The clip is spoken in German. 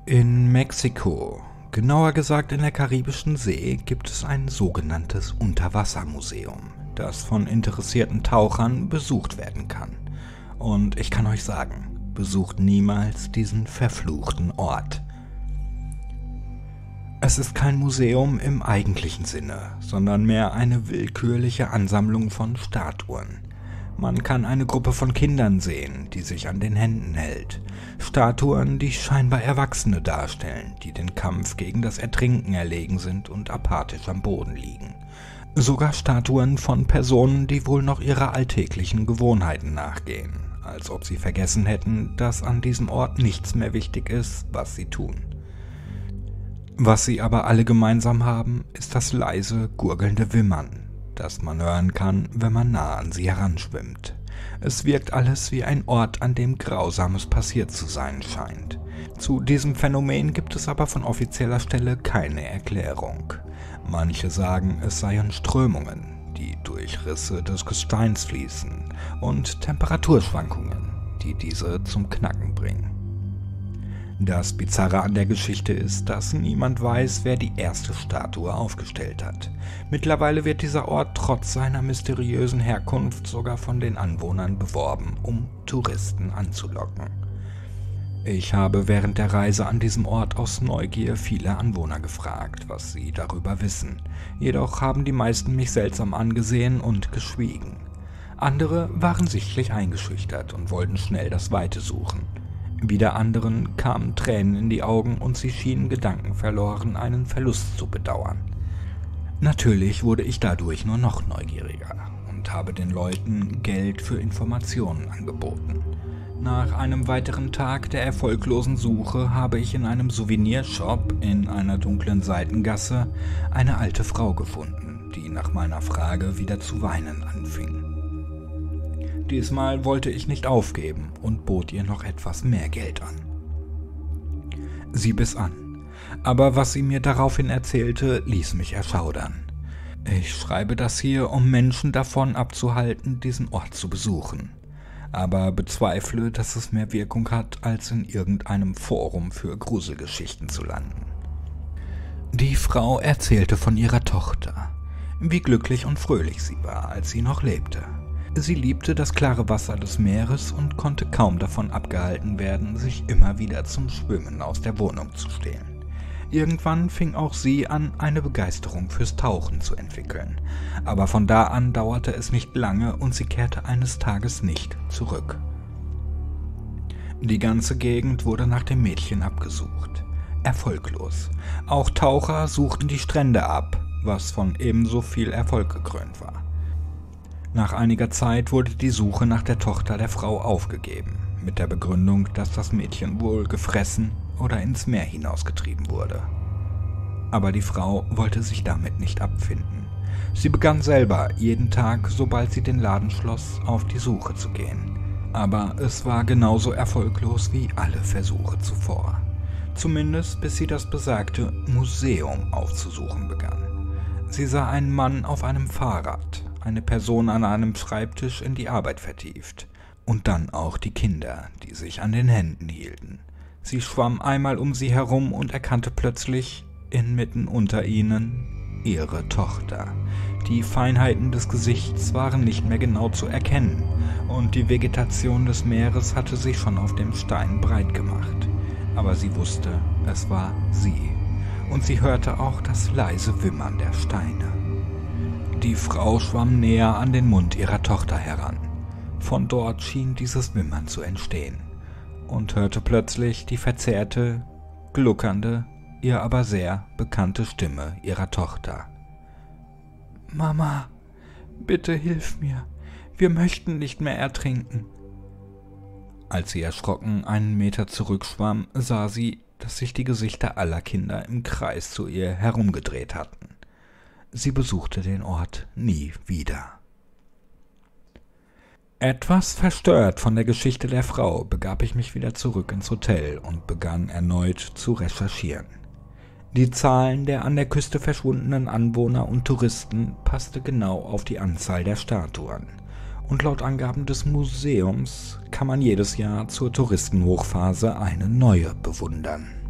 In Mexiko, genauer gesagt in der Karibischen See, gibt es ein sogenanntes Unterwassermuseum, das von interessierten Tauchern besucht werden kann. Und ich kann euch sagen, besucht niemals diesen verfluchten Ort. Es ist kein Museum im eigentlichen Sinne, sondern mehr eine willkürliche Ansammlung von Statuen. Man kann eine Gruppe von Kindern sehen, die sich an den Händen hält. Statuen, die scheinbar Erwachsene darstellen, die den Kampf gegen das Ertrinken erlegen sind und apathisch am Boden liegen. Sogar Statuen von Personen, die wohl noch ihrer alltäglichen Gewohnheiten nachgehen, als ob sie vergessen hätten, dass an diesem Ort nichts mehr wichtig ist, was sie tun. Was sie aber alle gemeinsam haben, ist das leise, gurgelnde Wimmern, das man hören kann, wenn man nah an sie heranschwimmt. Es wirkt alles wie ein Ort, an dem Grausames passiert zu sein scheint. Zu diesem Phänomen gibt es aber von offizieller Stelle keine Erklärung. Manche sagen, es seien Strömungen, die durch Risse des Gesteins fließen, und Temperaturschwankungen, die diese zum Knacken bringen. Das Bizarre an der Geschichte ist, dass niemand weiß, wer die erste Statue aufgestellt hat. Mittlerweile wird dieser Ort trotz seiner mysteriösen Herkunft sogar von den Anwohnern beworben, um Touristen anzulocken. Ich habe während der Reise an diesem Ort aus Neugier viele Anwohner gefragt, was sie darüber wissen. Jedoch haben die meisten mich seltsam angesehen und geschwiegen. Andere waren sichtlich eingeschüchtert und wollten schnell das Weite suchen. Wieder anderen kamen Tränen in die Augen und sie schienen gedankenverloren, einen Verlust zu bedauern. Natürlich wurde ich dadurch nur noch neugieriger und habe den Leuten Geld für Informationen angeboten. Nach einem weiteren Tag der erfolglosen Suche habe ich in einem Souvenirshop in einer dunklen Seitengasse eine alte Frau gefunden, die nach meiner Frage wieder zu weinen anfing. Diesmal wollte ich nicht aufgeben und bot ihr noch etwas mehr Geld an. Sie biss an, aber was sie mir daraufhin erzählte, ließ mich erschaudern. Ich schreibe das hier, um Menschen davon abzuhalten, diesen Ort zu besuchen, aber bezweifle, dass es mehr Wirkung hat, als in irgendeinem Forum für Gruselgeschichten zu landen. Die Frau erzählte von ihrer Tochter, wie glücklich und fröhlich sie war, als sie noch lebte. Sie liebte das klare Wasser des Meeres und konnte kaum davon abgehalten werden, sich immer wieder zum Schwimmen aus der Wohnung zu stehlen. Irgendwann fing auch sie an, eine Begeisterung fürs Tauchen zu entwickeln, aber von da an dauerte es nicht lange und sie kehrte eines Tages nicht zurück. Die ganze Gegend wurde nach dem Mädchen abgesucht. Erfolglos. Auch Taucher suchten die Strände ab, was von ebenso viel Erfolg gekrönt war. Nach einiger Zeit wurde die Suche nach der Tochter der Frau aufgegeben, mit der Begründung, dass das Mädchen wohl gefressen oder ins Meer hinausgetrieben wurde. Aber die Frau wollte sich damit nicht abfinden. Sie begann selber, jeden Tag, sobald sie den Laden schloss, auf die Suche zu gehen. Aber es war genauso erfolglos wie alle Versuche zuvor. Zumindest bis sie das besagte Museum aufzusuchen begann. Sie sah einen Mann auf einem Fahrrad, eine Person an einem Schreibtisch in die Arbeit vertieft und dann auch die Kinder, die sich an den Händen hielten. Sie schwamm einmal um sie herum und erkannte plötzlich, inmitten unter ihnen, ihre Tochter. Die Feinheiten des Gesichts waren nicht mehr genau zu erkennen und die Vegetation des Meeres hatte sich schon auf dem Stein breit gemacht. Aber sie wusste, es war sie und sie hörte auch das leise Wimmern der Steine. Die Frau schwamm näher an den Mund ihrer Tochter heran. Von dort schien dieses Wimmern zu entstehen und hörte plötzlich die verzerrte, gluckernde, ihr aber sehr bekannte Stimme ihrer Tochter. »Mama, bitte hilf mir, wir möchten nicht mehr ertrinken.« Als sie erschrocken einen Meter zurückschwamm, sah sie, dass sich die Gesichter aller Kinder im Kreis zu ihr herumgedreht hatten. Sie besuchte den Ort nie wieder. Etwas verstört von der Geschichte der Frau begab ich mich wieder zurück ins Hotel und begann erneut zu recherchieren. Die Zahlen der an der Küste verschwundenen Anwohner und Touristen passte genau auf die Anzahl der Statuen. Und laut Angaben des Museums kann man jedes Jahr zur Touristenhochphase eine neue bewundern.